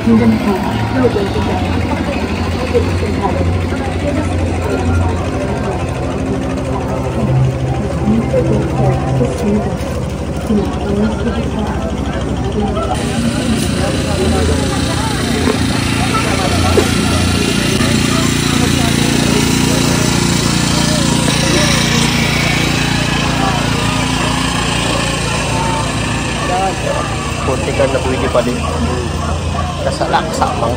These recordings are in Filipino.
kingdom come, your will be done. As it is in heaven. Give us this day our daily bread, and we forgive those who sin against us. Do not bring us into trial, Puntikan na pwede pa din. Kasalaksa mo.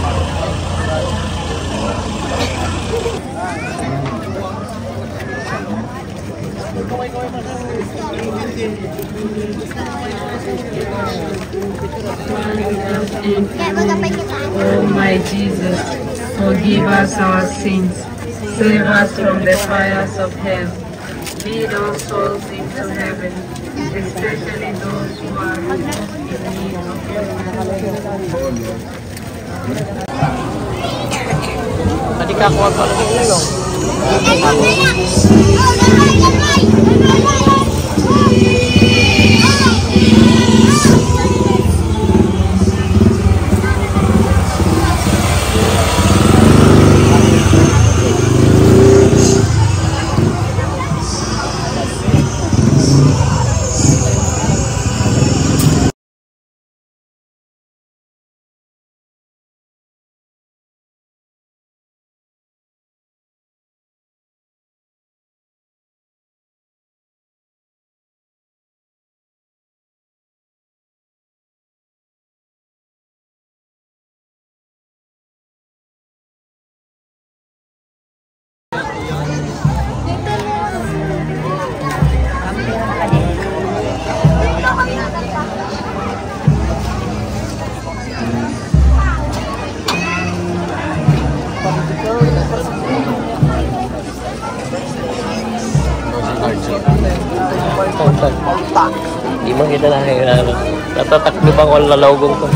Oh my Jesus, forgive us our sins, save us from the fires of hell, lead all souls into heaven, especially those who are most in need of your mercy. Tadi ka kuha pa lang yung Di mo kita nakikilala. Natatakbo bang wala lalawgong ko?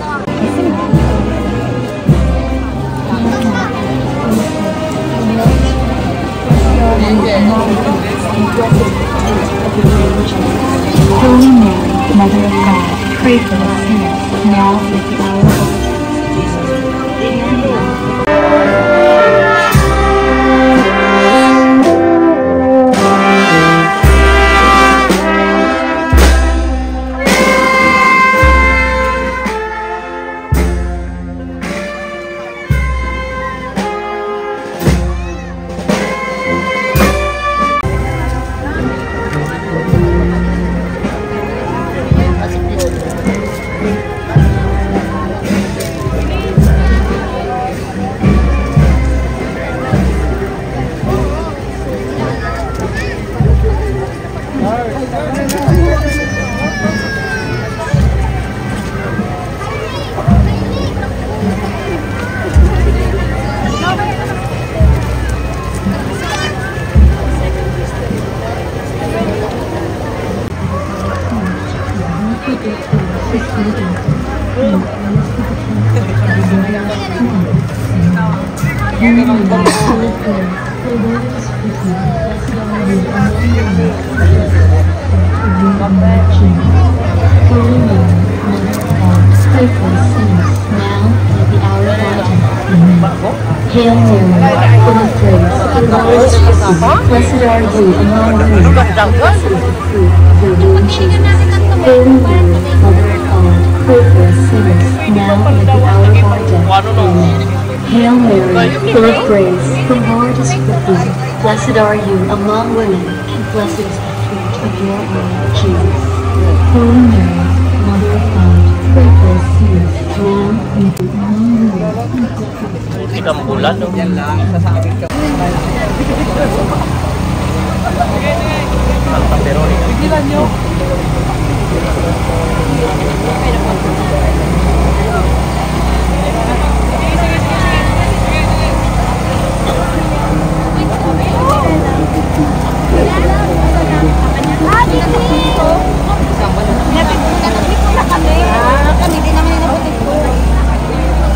Holy Mary, Mother of God, pray for us sinners, now and at the hour of our death. Hail Mary, full of grace, the Lord is with you. Blessed are you among women, and blessed is the fruit of your womb, Jesus. Holy Mary, Mother of God, pray for us sinners, now and at the hour of our death. Amen. Hail Mary, full of grace, the Lord is with you. Blessed are you among women, and blessed is the fruit of your womb, Jesus. Holy Mary, Mother of God, pray for us sinners, now and at the hour of our death. Ilang bulan, no? Yan lang, sasabit ka. Santa Veronica. Pigilan nyo. Kami din naman yung nabutin ko.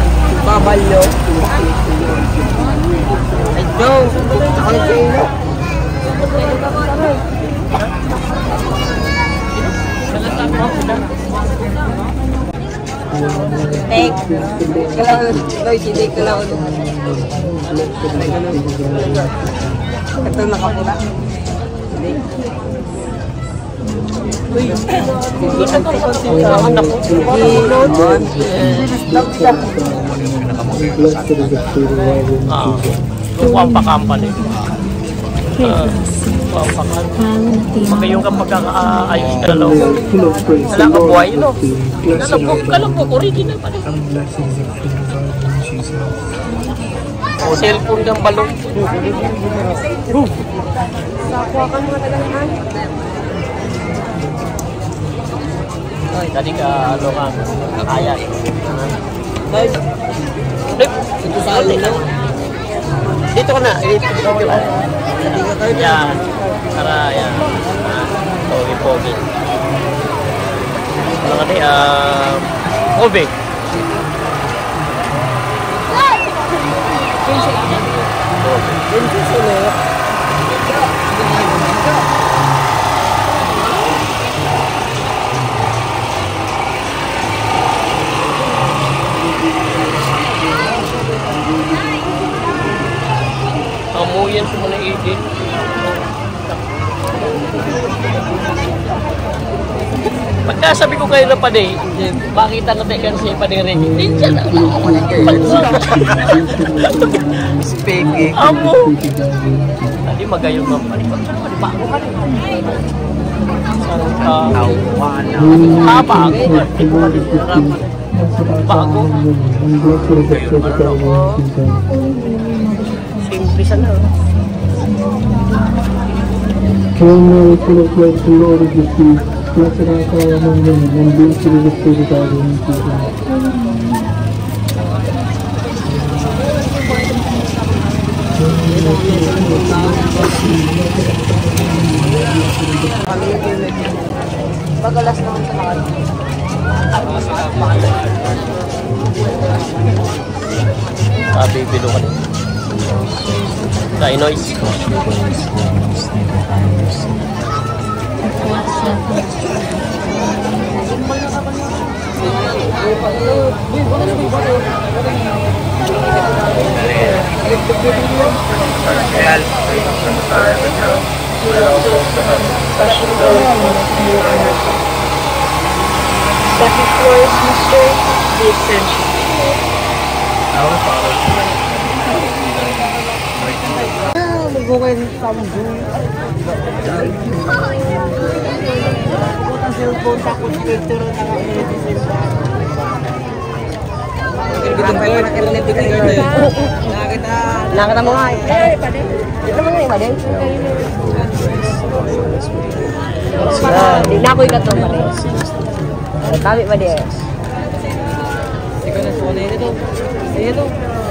Babalyo. Ay, Joe. Ako yung kayo. Take. Kailangan. Ito nakapula. Wampa company. Wampa company. Yung kapag ayos ka lang. Wala ka buhay, no? Kalabok, original pa rin. O, cellphone ng balong. Sakuha ka mga tagalaman. Tadi ka, ano ka, kaya. Ito sa alin lang. Dito ka na. Dito ka. Yan. Tara, yan. Pogi-pogi. Ano ka din? Pogi. Amuyan sa mga edit. Pagkasabi ko kayo na pa din, makita natin kasi pa din rin. Hindi siya na. Speaking. Amo. Tadi magayong mampalikot. Bago ka rin. Bago. Bago. Simple sana. Kaya pinag-flight sa loob of the sea, nasa nakakaya ng ganun, nandun sila sa territory ng sea. Magalas naman sa lakad. Sabi, bilukan. Sa noise. Second floor is Mr. The extension. Mag-bukay sa mga cellphone tapos picture na nakakita mo nga eh. Ito mo nga yung madeng. Hindi na ako yung gato madeng. Kami madeng. Ikaw na suwa na yun ito. Ito.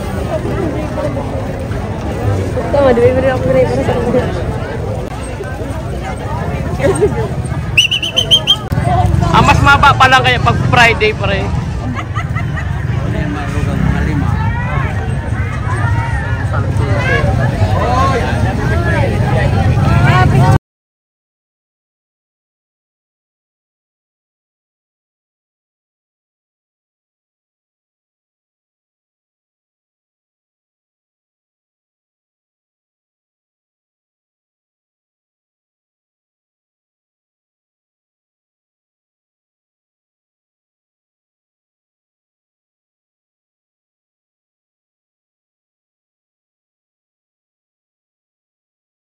Tama, di ba rin ako rin para sa mga. Mas maba pa lang kaya pag Friday pa rin.